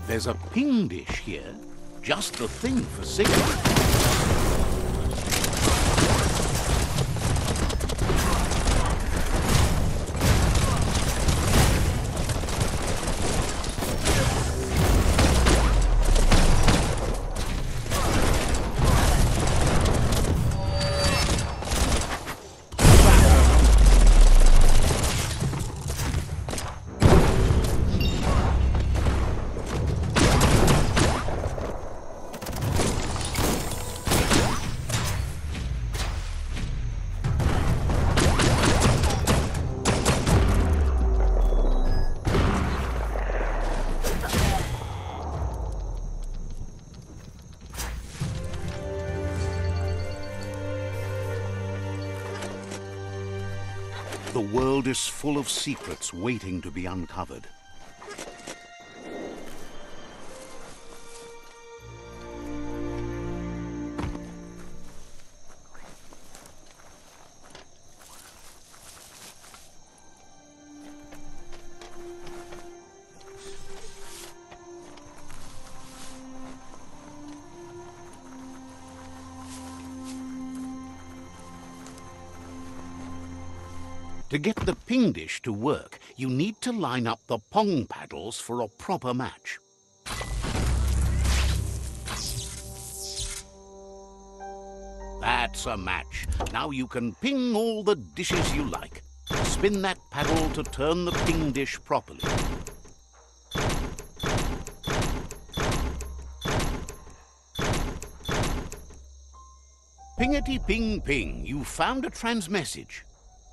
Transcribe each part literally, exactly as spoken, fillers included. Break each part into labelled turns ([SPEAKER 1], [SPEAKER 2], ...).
[SPEAKER 1] There's a ping dish here, just the thing for signaling. The world is full of secrets waiting to be uncovered. To get the ping dish to work, you need to line up the pong paddles for a proper match. That's a match. Now you can ping all the dishes you like. Spin that paddle to turn the ping dish properly. Pingety ping ping, you found a transmessage.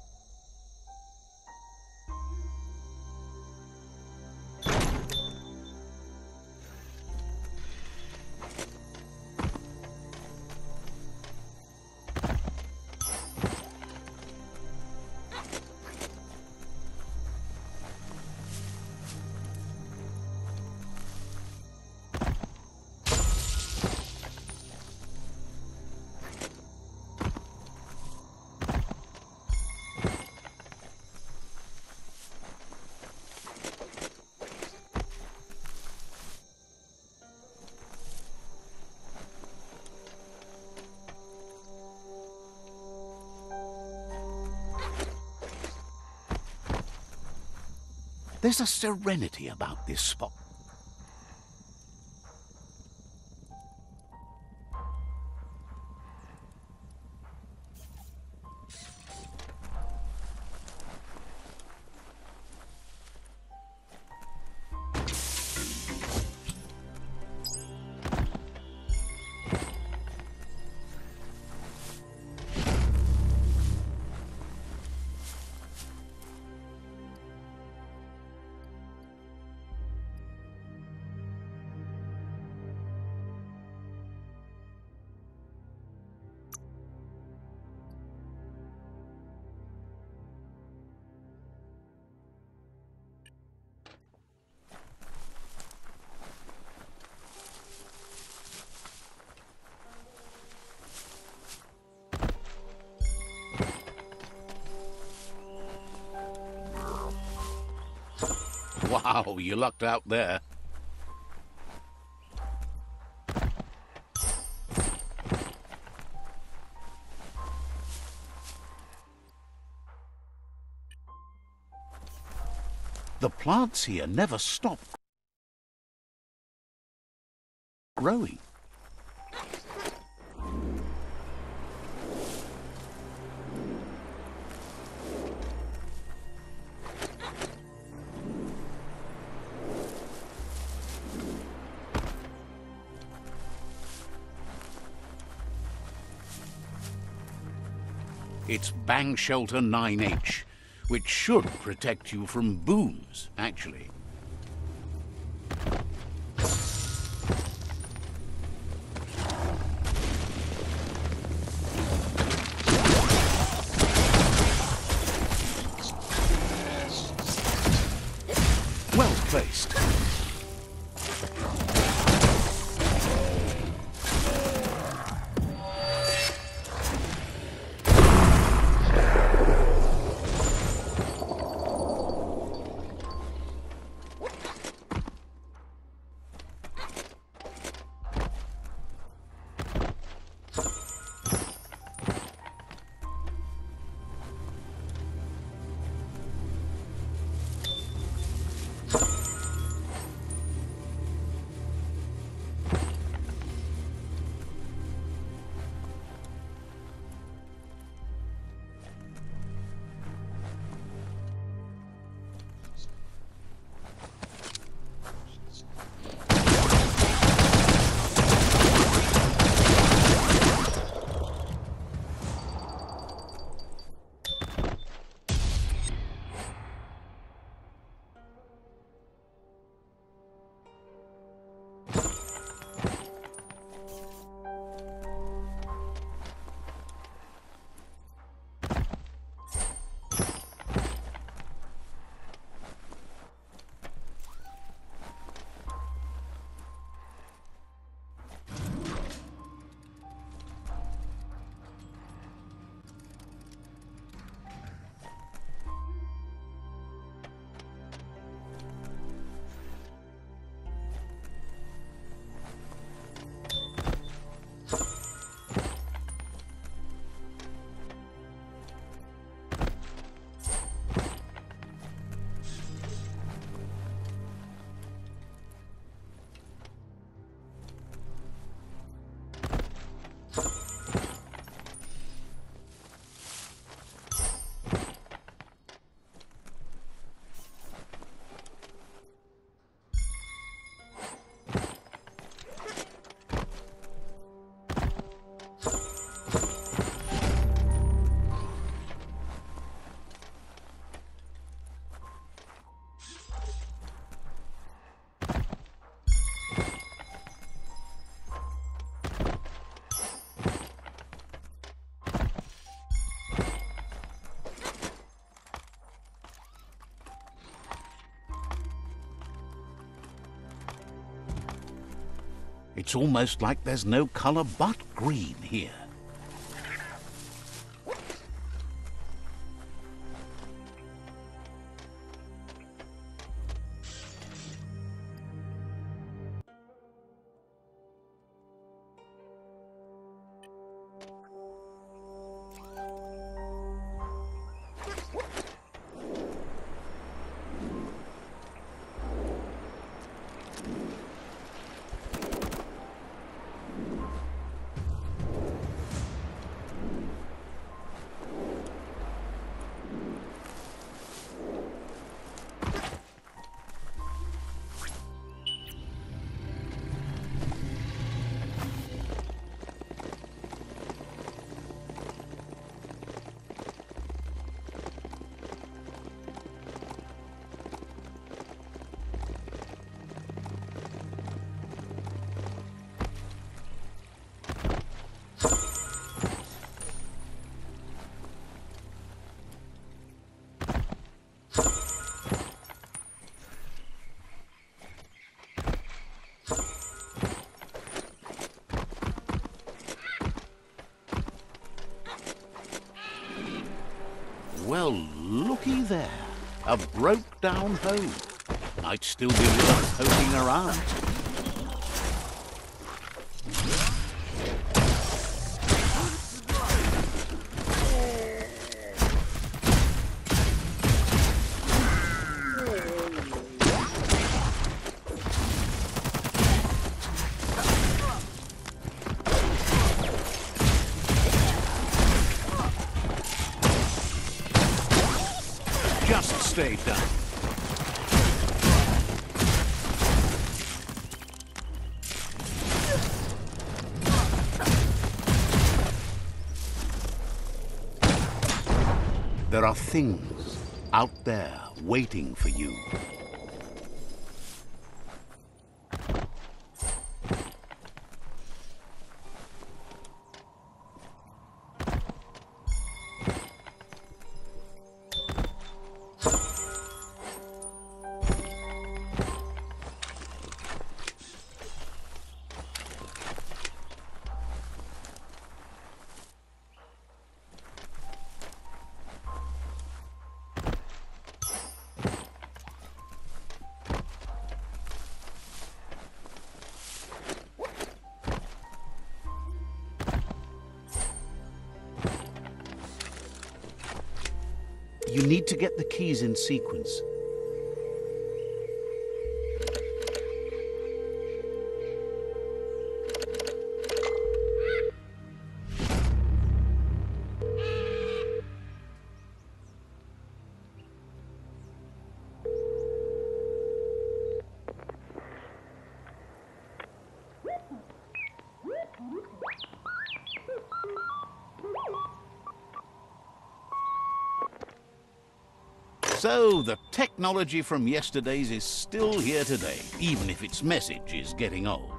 [SPEAKER 1] There's a serenity about this spot. Wow, you lucked out there. The plants here never stop growing. It's Bang Shelter nine H, which should protect you from booms, actually. Well placed. It's almost like there's no colour but green here. Well, looky there. A broke-down home. Might still be worth poking around. Just stay down. There are things out there waiting for you. You need to get the keys in sequence. So, the technology from yesterday's is still here today, even if its message is getting old.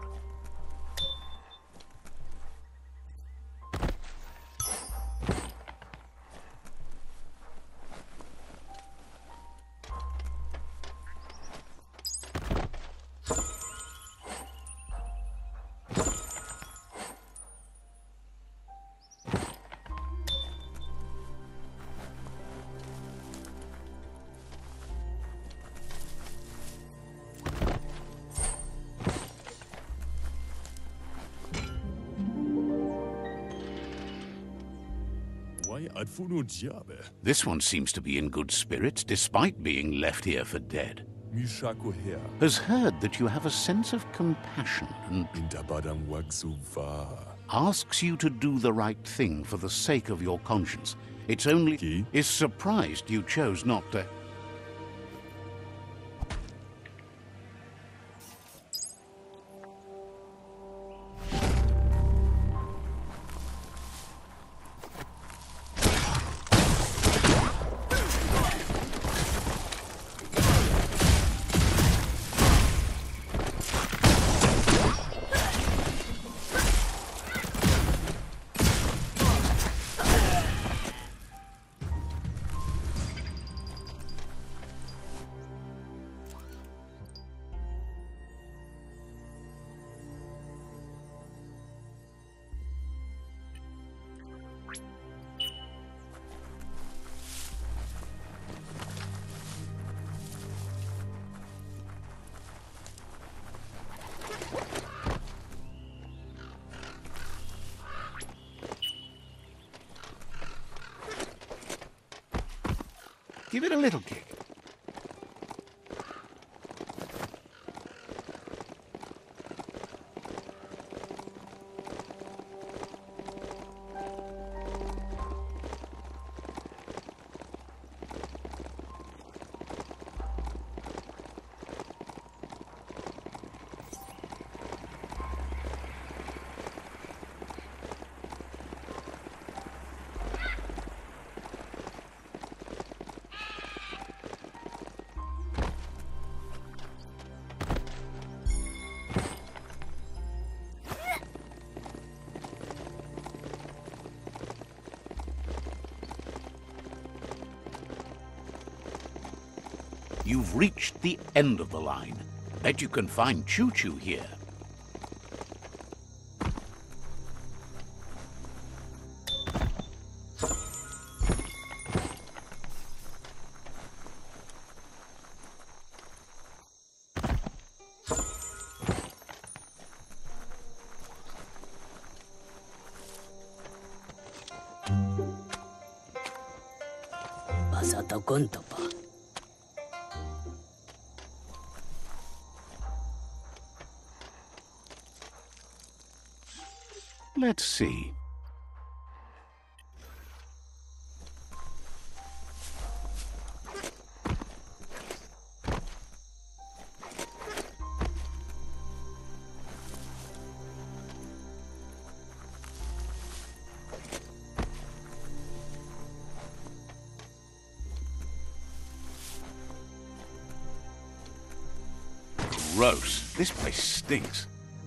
[SPEAKER 1] This one seems to be in good spirits, despite being left here for dead. Has heard that you have a sense of compassion and asks you to do the right thing for the sake of your conscience. It's only is surprised you chose not to. Give it a little kick. You've reached the end of the line. Bet you can find Choo Choo here.
[SPEAKER 2] Pasado conto pa.
[SPEAKER 1] Let's see. Gross. This place stinks.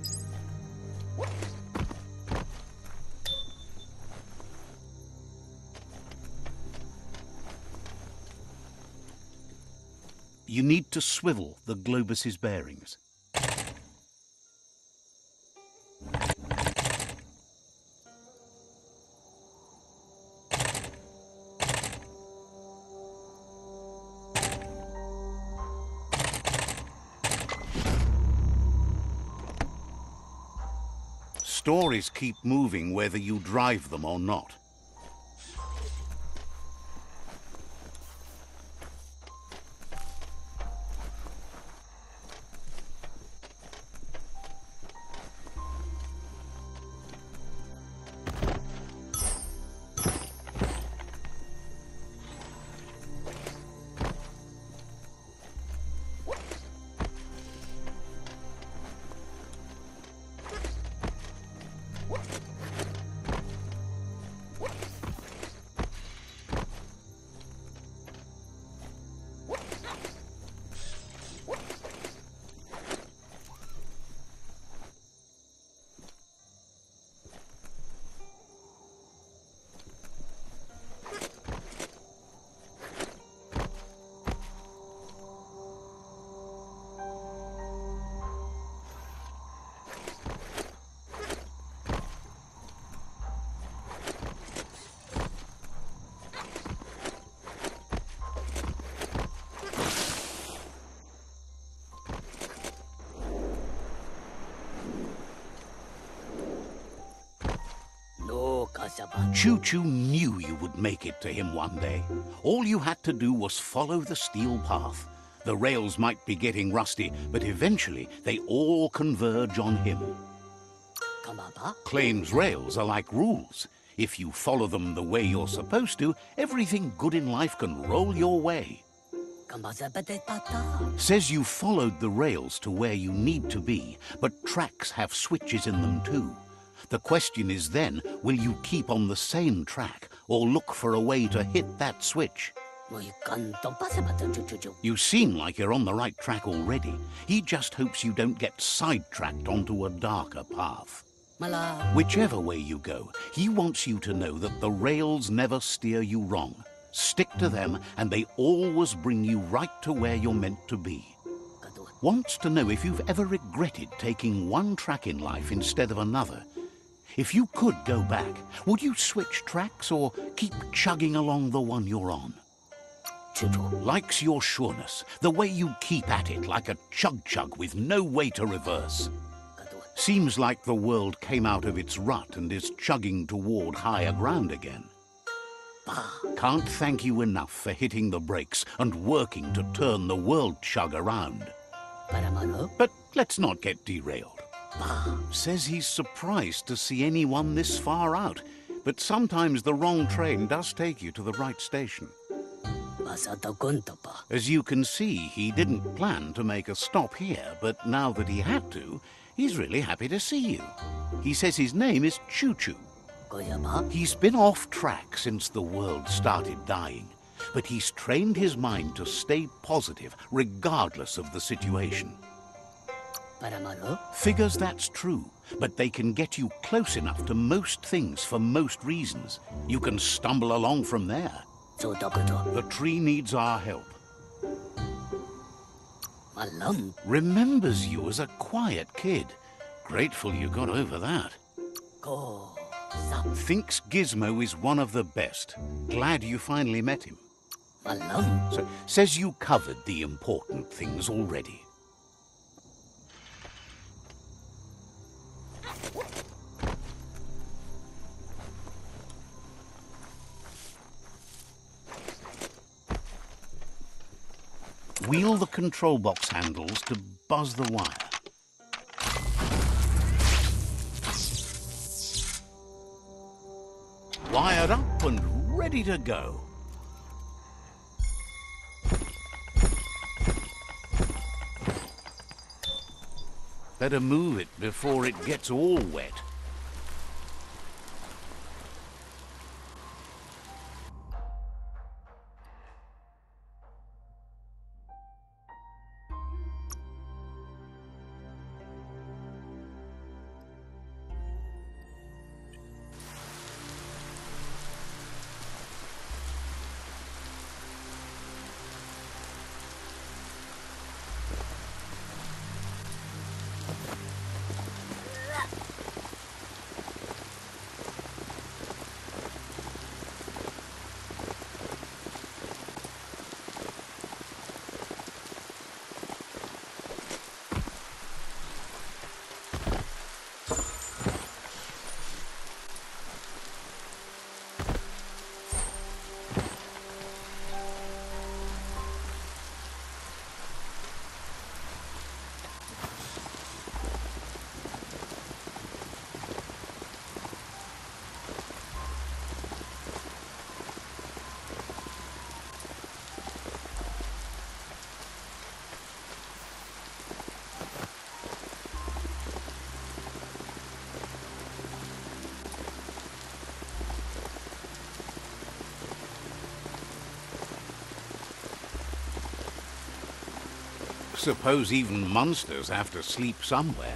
[SPEAKER 1] You need to swivel the globus's bearings. Stories keep moving whether you drive them or not. Choo Choo knew you would make it to him one day. All you had to do was follow the steel path. The rails might be getting rusty, but eventually they all converge on him. Claims rails are like rules. If you follow them the way you're supposed to, everything good in life can roll your way. Says you followed the rails to where you need to be, but tracks have switches in them too. The question is then, will you keep on the same track or look for a way to hit that switch? You seem like you're on the right track already. He just hopes you don't get sidetracked onto a darker path. Whichever way you go, he wants you to know that the rails never steer you wrong. Stick to them and they always bring you right to where you're meant to be. Wants to know if you've ever regretted taking one track in life instead of another. If you could go back, would you switch tracks or keep chugging along the one you're on? Likes your sureness, the way you keep at it like a chug-chug with no way to reverse. Seems like the world came out of its rut and is chugging toward higher ground again. Can't thank you enough for hitting the brakes and working to turn the world chug around. But let's not get derailed. Says he's surprised to see anyone this far out, but sometimes the wrong train does take you to the right station. As you can see, he didn't plan to make a stop here, but now that he had to, he's really happy to see you. He says his name is Choo Choo. He's been off track since the world started dying, but he's trained his mind to stay positive regardless of the situation. Figures that's true, but they can get you close enough to most things for most reasons. You can stumble along from there. The tree needs our help. Remembers you as a quiet kid. Grateful you got over that. Thinks Gizmo is one of the best. Glad you finally met him. So, says you covered the important things already. Wheel the control box handles to buzz the wire. Wired up and ready to go. Better move it before it gets all wet. Suppose even monsters have to sleep somewhere.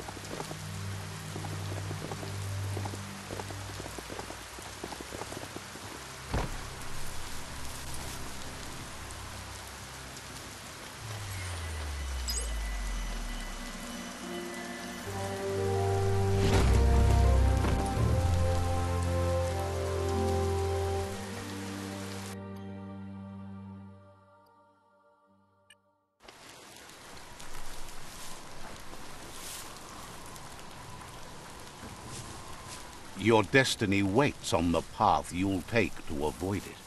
[SPEAKER 1] Your destiny waits on the path you'll take to avoid it.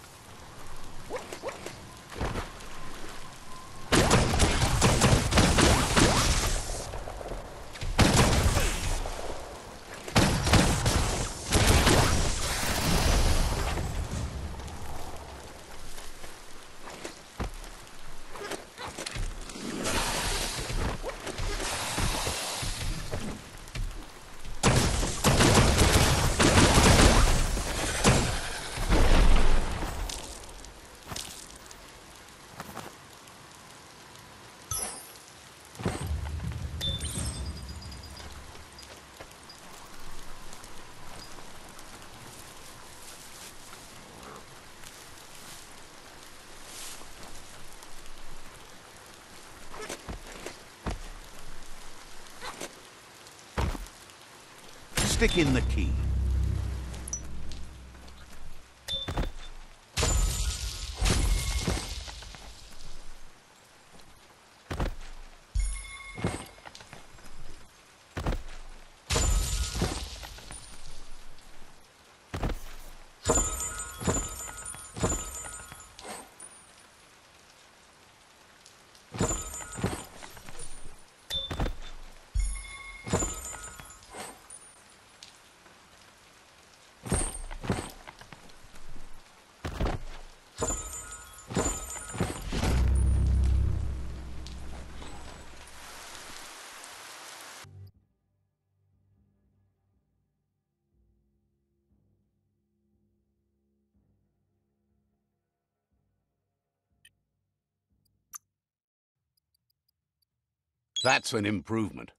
[SPEAKER 1] Stick in the key. That's an improvement.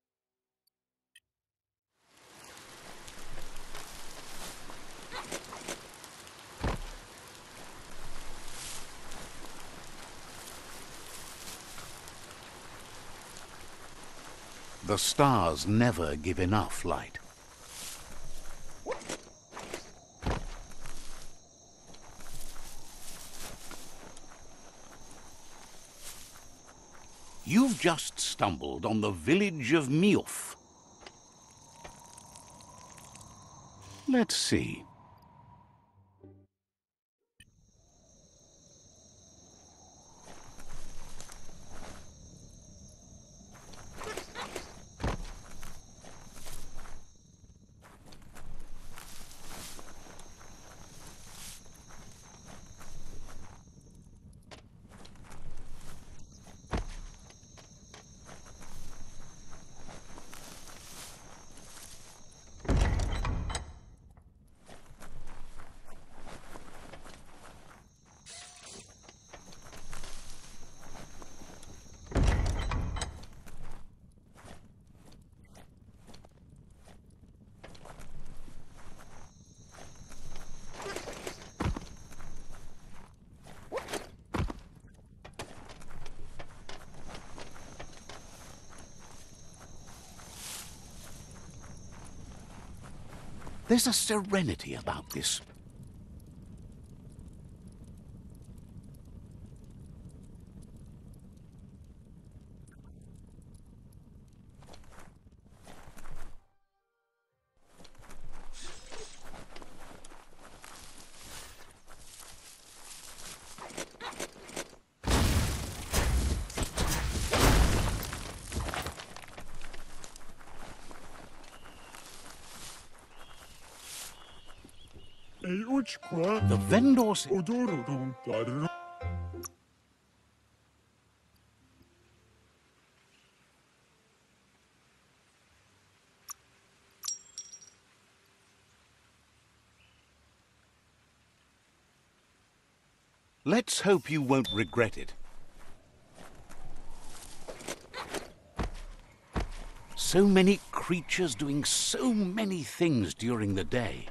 [SPEAKER 1] The stars never give enough light. You've just stumbled on the village of Miof. Let's see. There's a serenity about this. The vendor said... Let's hope you won't regret it. So many creatures doing so many things during the day.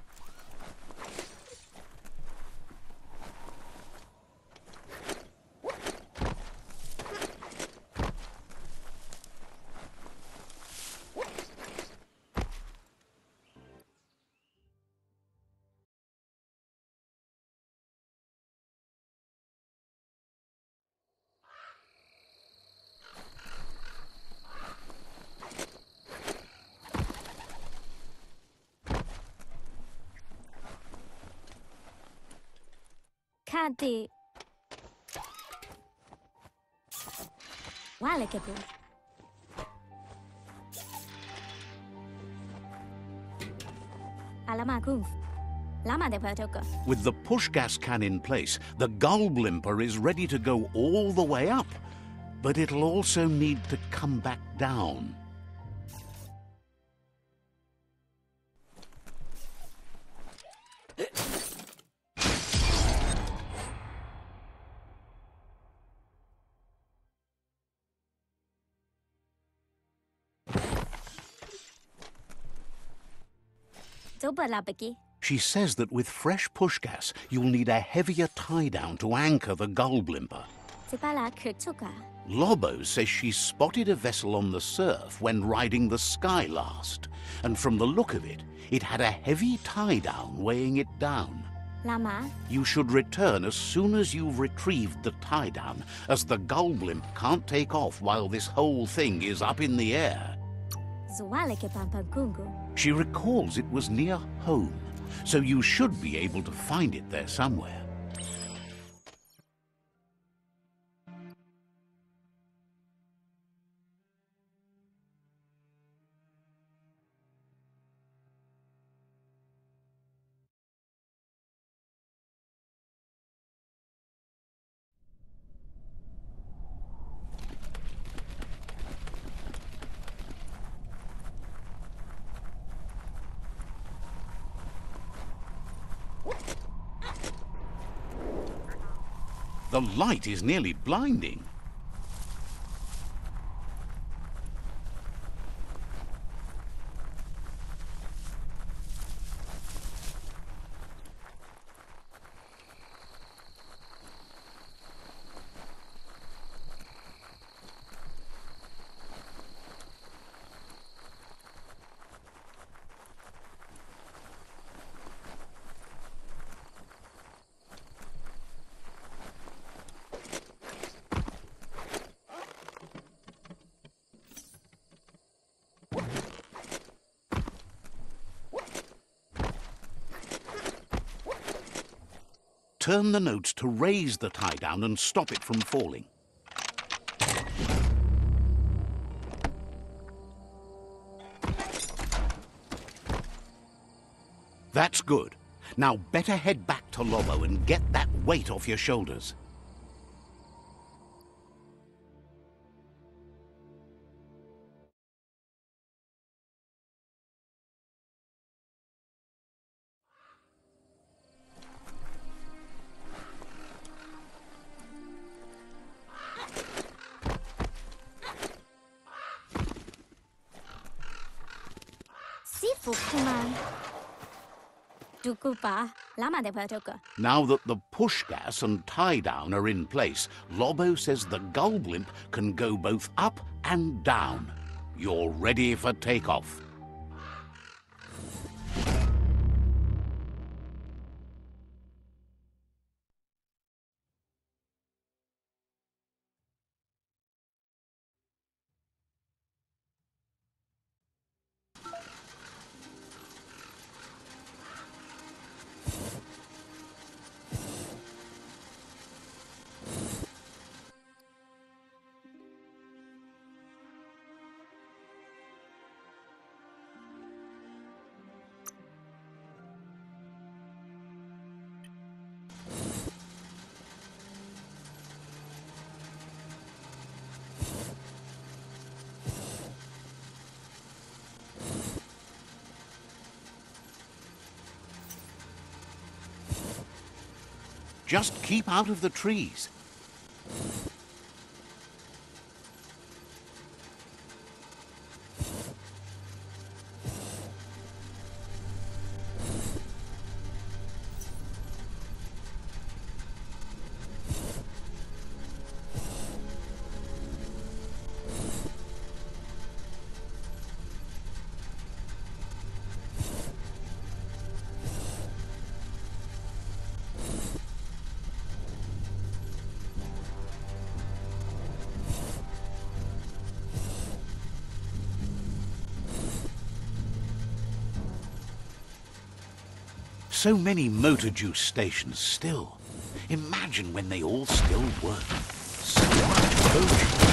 [SPEAKER 3] Cadê? Olha que bom.
[SPEAKER 1] With the push gas can in place, the gull blimper is ready to go all the way up, but it'll also need to come back down. She says that with fresh push gas, you'll need a heavier tie-down to anchor the gull blimper. Lobo says she spotted a vessel on the surf when riding the Sky last, and from the look of it, it had a heavy tie-down weighing it down.
[SPEAKER 3] Lama?
[SPEAKER 1] You should return as soon as you've retrieved the tie-down, as the gull blimp can't take off while this whole thing is up in the air. She recalls it was near home, so you should be able to find it there somewhere. The light is nearly blinding. turn the notes to raise the tie down and stop it from falling. That's good. Now better head back to Lobo and get that weight off your shoulders. Now that the push gas and tie down are in place, Lobo says the gull blimp can go both up and down. You're ready for takeoff. Just keep out of the trees. So many motor juice stations still. Imagine when they all still work. So much motion.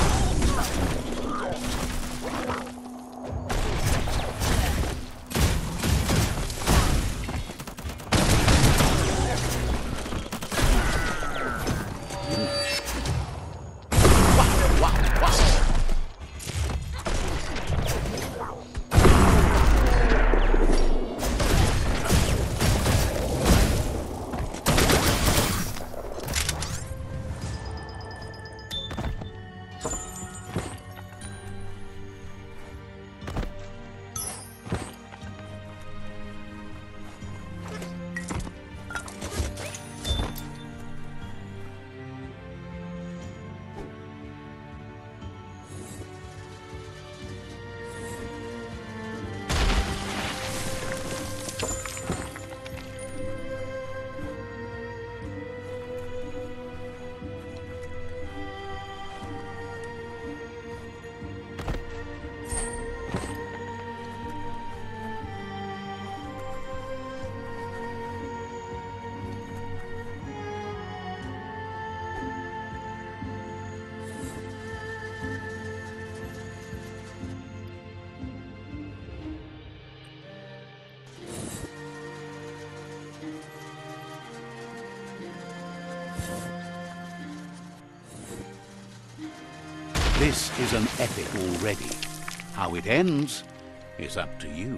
[SPEAKER 1] This is an epic already. How it ends is up to you.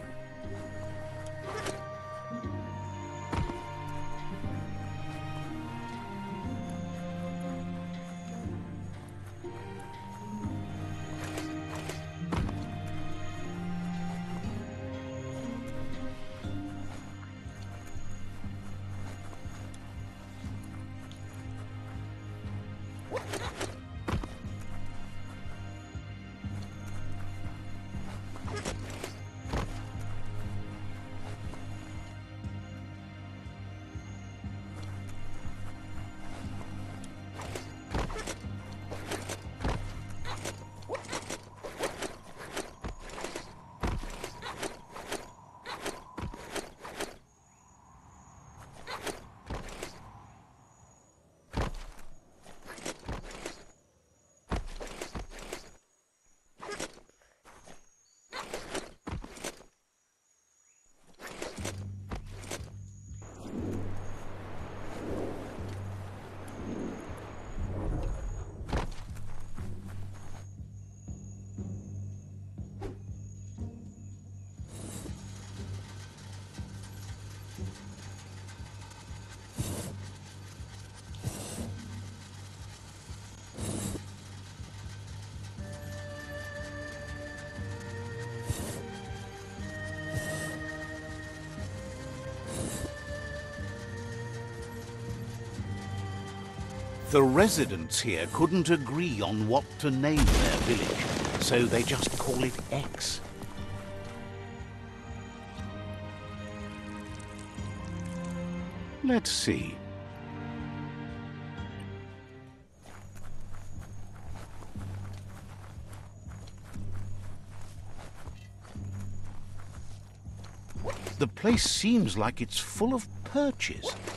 [SPEAKER 1] The residents here couldn't agree on what to name their village, so they just call it X. Let's see. The place seems like it's full of perches.